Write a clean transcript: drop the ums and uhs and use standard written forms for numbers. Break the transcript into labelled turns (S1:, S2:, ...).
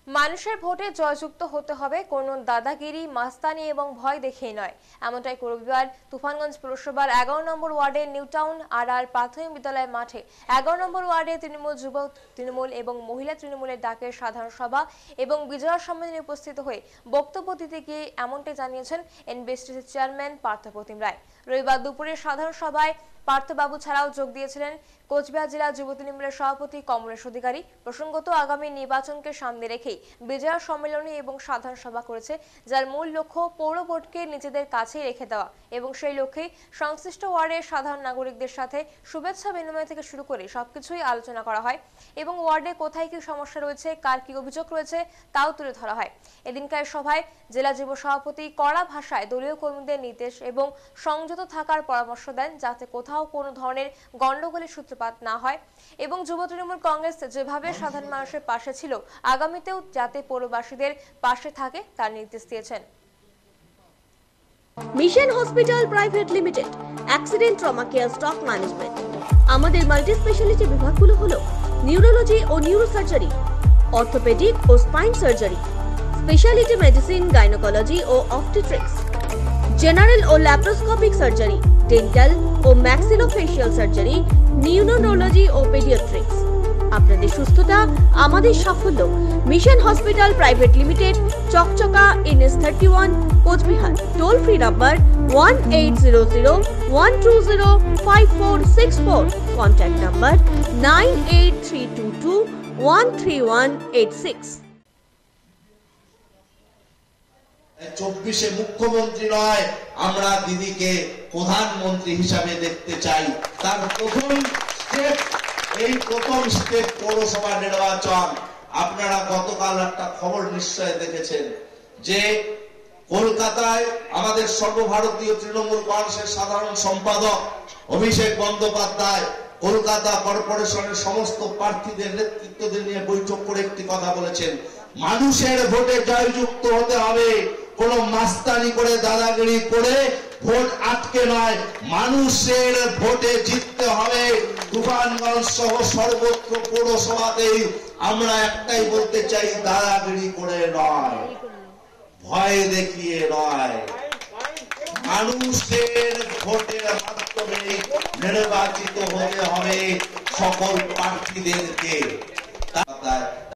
S1: মানুষের ভোটে জয়যুক্ত হতে হবে কোনো দাদাগিরি, মাস্তানি এবং ভয় দেখিয়ে নয়। এমনটাই রবিবার তুফানগঞ্জ পৌরসভার 11 নম্বর ওয়ার্ডের নিউটাউন আর প্রাথমিক বিদ্যালয় মাঠে 11 নম্বর ওয়ার্ডে তৃণমূল, যুব তৃণমূল এবং মহিলা তৃণমূলের ডাকে সাধারণ সভা এবং বিজয়া সম্মেলনে উপস্থিত হয়ে বক্তব্য দিতে গিয়ে এমনটাই জানিয়েছেন এনবিএসটিসির চেয়ারম্যান পার্থপ্রতিম রায়। রবিবার দুপুরে সাধারণ সভায় পার্থবাবু ছাড়াও যোগ দিয়েছিলেন কোচবিহার জেলা যুব তৃণমূলের সভাপতি কমলেশ অধিকারী। প্রসঙ্গত আগামী নির্বাচনকে সামনে রেখেই বিজয়া সম্মেলনী এবং সাধারণ সভা করেছে, যার মূল লক্ষ্য পৌর ভোটকে নিজেদের কাছেই রেখে দেওয়া এবং সেই লক্ষ্যেই সংশ্লিষ্ট ওয়ার্ডের সাধারণ নাগরিকদের সাথে শুভেচ্ছা বিনিময় থেকে শুরু করে সবকিছুই আলোচনা করা হয় এবং ওয়ার্ডে কোথায় কি সমস্যা রয়েছে, কার কি অভিযোগ রয়েছে তাও তুলে ধরা হয়। এদিনকার সভায় জেলা যুব সভাপতি কড়া ভাষায় দলীয় কর্মীদের নির্দেশ এবং সংযত থাকার পরামর্শ দেন, যাতে কোথাও কোনো ধরনের গন্ডগোলের সূত্রপাত না হয় এবং যুব তৃণমূল কংগ্রেস যেভাবে সাধারণ মানুষের পাশে ছিল আগামীতেও যাতে পৌরবাসীদের পাশে থাকে তার নির্দেশ দিয়েছেন।
S2: Mission hospital private limited, accident trauma care stock management. আমাদের মাল্টি স্পেশালিটি বিভাগগুলো হলো নিউরোলজি ও নিউরোসার্জারি, অর্থোপেডিক ও spine surgery, specialty medicine, gynaecology ও অবস্টেট্রিক্স, জেনারেল ও ল্যাপ্রোস্কোপিক সার্জারি, ডেন্টাল ও ম্যাক্সিলোফেশিয়াল সার্জারি, নিউরোলজি ও পেডিয়াট্রিক্স। আপনাদের সুস্থতা আমাদের সাফল্য। Mission hospital private limited, Chakchaka NS 31, Cooch Behar. Toll free number 1800-120-5464। Contact number 9832213186।
S3: 24-এ মুখ্যমন্ত্রী নয়, আমরা দিদিকে প্রধানমন্ত্রী হিসাবে দেখতে চাই। তার প্রথম স্টেপ পৌরসভা নির্বাচন। আপনারা গতকাল একটা খবর নিশ্চয় দেখেছেন যে কলকাতায় আমাদের সর্বভারতীয় তৃণমূল কংগ্রেসের সাধারণ সম্পাদক অভিষেক বন্দ্যোপাধ্যায় কলকাতা কর্পোরেশনের সমস্ত প্রার্থীদের নেতৃত্ব নিয়ে বৈঠক করে একটি কথা বলেছেন, মানুষের ভোটে জয়যুক্ত হতে হবে, কোন মাস্তানি করে দাদাগিরি করে ভোট আটকে নয়, মানুষের ভোটে জিততে হবে। তুফানগঞ্জ সহ সর্বত্র পৌরসভাতেই আমরা একটাই বলতে চাই, দাদাগিরি করে নয়, ভয় দেখিয়ে নয়, মানুষের ভোটের মাধ্যমে নির্বাচিত হতে হবে সকল প্রার্থীদেরকে।